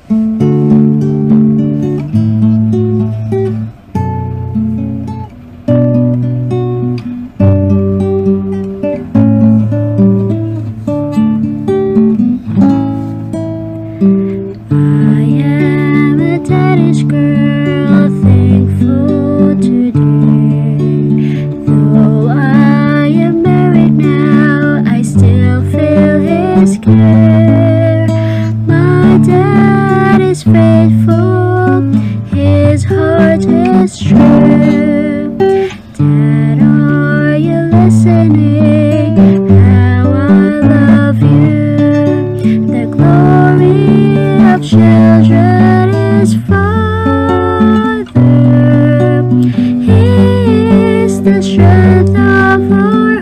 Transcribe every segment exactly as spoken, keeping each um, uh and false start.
Daddy's girl, thankful today. Though I am married now, I still feel his care. My dad is faithful, his heart is true. Dad, are you listening? How I love you. The glory of children is Father. He is the strength of our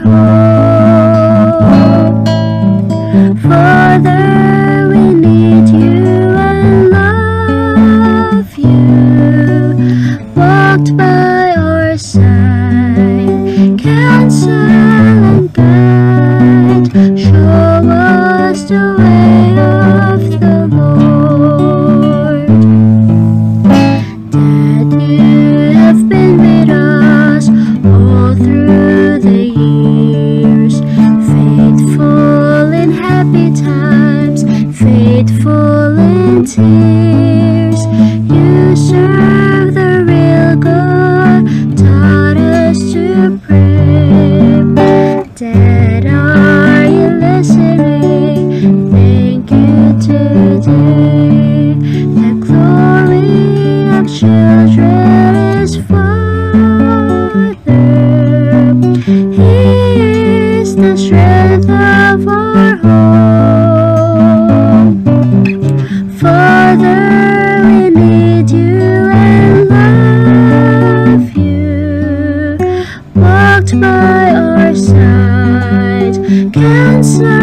hope. Father, we need you and love you. Walked by our side, counsel and guide. Show us the way of the Lord. Dad, you have been with us all through the years. Faithful in happy times, faithful in tears. You serve the real God, taught us to pray. Dad, are you listening? Thank you today. The glory of children is Father. He is the strength of our home. Father, we need you and love you. Walked by our side, counsel